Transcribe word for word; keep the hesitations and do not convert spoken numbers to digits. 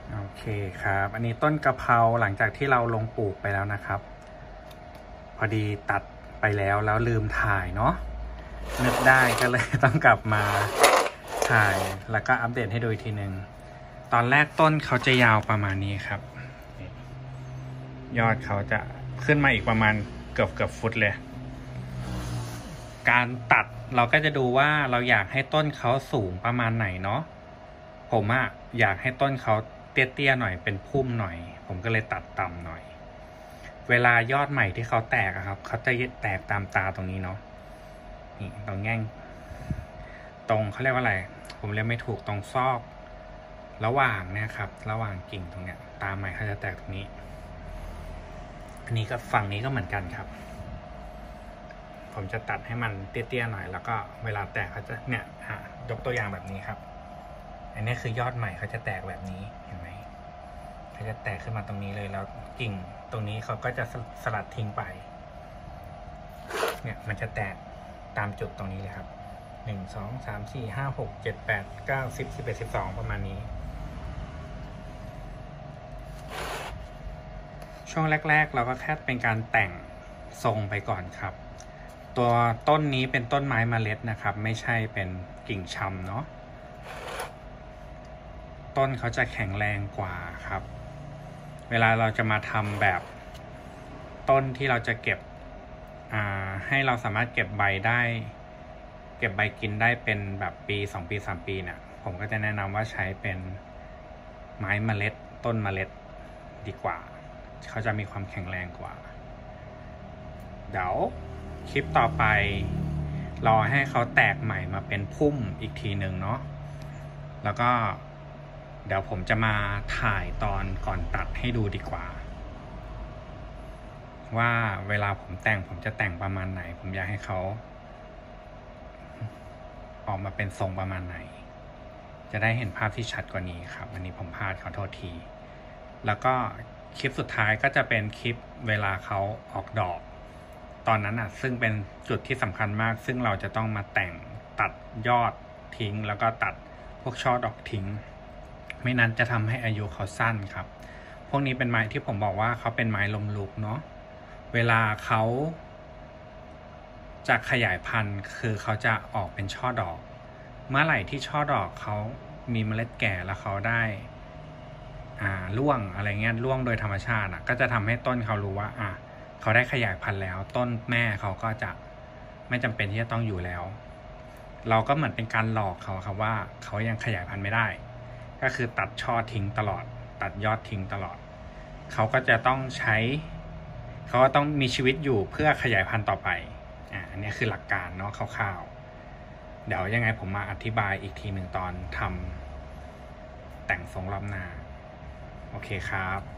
โอเคครับอันนี้ต้นกะเพราหลังจากที่เราลงปลูกไปแล้วนะครับพอดีตัดไปแล้วแล้วลืมถ่ายเนาะนึกได้ก็เลยต้องกลับมาถ่ายแล้วก็อัปเดตให้ดูอีกทีหนึ่งตอนแรกต้นเขาจะยาวประมาณนี้ครับยอดเขาจะขึ้นมาอีกประมาณเกือบเกือบฟุตเลยการตัดเราก็จะดูว่าเราอยากให้ต้นเขาสูงประมาณไหนเนาะผมอะอยากให้ต้นเขาเตี้ยๆหน่อยเป็นพุ่มหน่อยผมก็เลยตัดต่ำหน่อยเวลายอดใหม่ที่เขาแตกอะครับเขาจะแตกตามตาตรงนี้เนาะนี่ตรงแง่งตรงเขาเรียกว่าอะไรผมเรียกไม่ถูกตรงซอกระหว่างเนี่ยครับระหว่างกิ่งตรงเนี้ยตาใหม่เขาจะแตกตรงนี้อันนี้ก็ฝั่งนี้ก็เหมือนกันครับผมจะตัดให้มันเตี้ยๆหน่อยแล้วก็เวลาแตกเขาจะเนี่ยฮะยกตัวอย่างแบบนี้ครับอันนี้คือยอดใหม่เขาจะแตกแบบนี้เห็นไหมเขาจะแตกขึ้นมาตรงนี้เลยแล้วกิ่งตรงนี้เขาก็จะสลัดทิ้งไปเนี่ยมันจะแตกตามจุดตรงนี้เลยครับหนึ่งสองสามสี่ห้าหกเจ็ดแปดเก้าสิบสิบเอ็ดสิบสองประมาณนี้ช่วงแรกๆเราก็แค่เป็นการแต่งทรงไปก่อนครับตัวต้นนี้เป็นต้นไม้เมล็ดนะครับไม่ใช่เป็นกิ่งชำเนาะต้นเขาจะแข็งแรงกว่าครับเวลาเราจะมาทำแบบต้นที่เราจะเก็บอ่าให้เราสามารถเก็บใบได้เก็บใบกินได้เป็นแบบปีสองปีสามปีเนี่ยผมก็จะแนะนำว่าใช้เป็นไม้เมล็ดต้นเมล็ดดีกว่าเขาจะมีความแข็งแรงกว่าเดี๋ยวคลิปต่อไปรอให้เขาแตกใหม่มาเป็นพุ่มอีกทีหนึ่งเนาะแล้วก็เดี๋ยวผมจะมาถ่ายตอนก่อนตัดให้ดูดีกว่าว่าเวลาผมแต่งผมจะแต่งประมาณไหนผมอยากให้เขาออกมาเป็นทรงประมาณไหนจะได้เห็นภาพที่ชัดกว่านี้ครับอันนี้ผมพลาดขอโทษทีแล้วก็คลิปสุดท้ายก็จะเป็นคลิปเวลาเขาออกดอกตอนนั้นอ่ะซึ่งเป็นจุดที่สำคัญมากซึ่งเราจะต้องมาแต่งตัดยอดทิ้งแล้วก็ตัดพวกช่อดอกทิ้งไม่นั้นจะทำให้อายุเขาสั้นครับพวกนี้เป็นไม้ที่ผมบอกว่าเขาเป็นไม้ลมลุกเนาะเวลาเขาจะขยายพันธุ์คือเขาจะออกเป็นช่อดอกเมื่อไหร่ที่ช่อดอกเขามีเมล็ดแก่แล้วเขาได้อ่าร่วงอะไรเงี้ยร่วงโดยธรรมชาติอ่ะก็จะทำให้ต้นเขารู้ว่าอ่ะเขาได้ขยายพันธุ์แล้วต้นแม่เขาก็จะไม่จำเป็นที่จะต้องอยู่แล้วเราก็เหมือนเป็นการหลอกเขาครับว่าเขายังขยายพันธุ์ไม่ได้ก็คือตัดช่อทิ้งตลอดตัดยอดทิ้งตลอดเขาก็จะต้องใช้เขาก็ต้องมีชีวิตอยู่เพื่อขยายพันธุ์ต่อไปอ่าอันนี้คือหลักการเนาะคร่าวๆเดี๋ยวยังไงผมมาอธิบายอีกทีหนึ่งตอนทำแต่งทรงรอบหน้าโอเคครับ